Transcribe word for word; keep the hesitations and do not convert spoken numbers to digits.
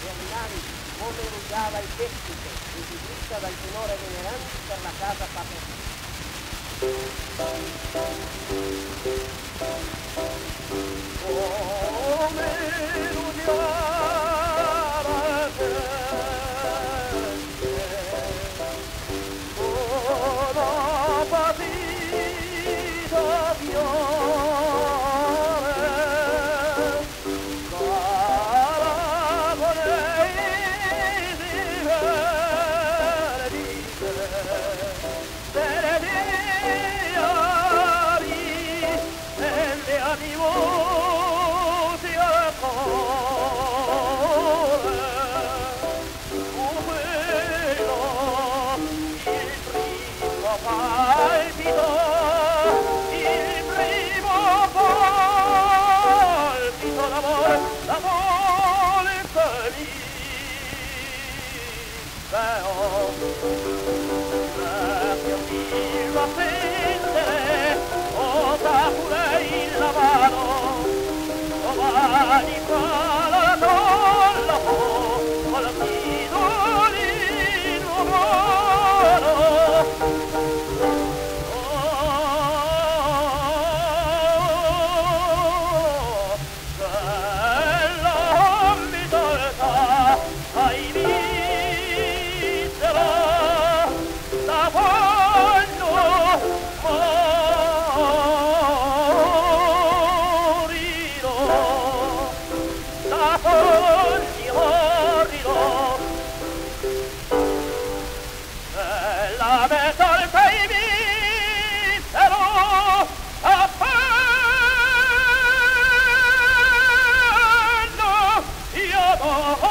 giornali come rugiava il tecnico, eseguita dal tenore venerante per la casa paterna. Come rugiava il tecnico, una patita fiore, caracolesi verdite, delle diari e le animose al cuore, come no, il primo palpito, il primo palpito d'amore, d'amore felice, oh, perché mi va a prendere, oh, da pure la mano, oh, mani qua la colla, oh, la titolino buono, oh, bella mi tolta ai misero, da quando morirò, da quando morirò, bella me tolta ai misero, appena io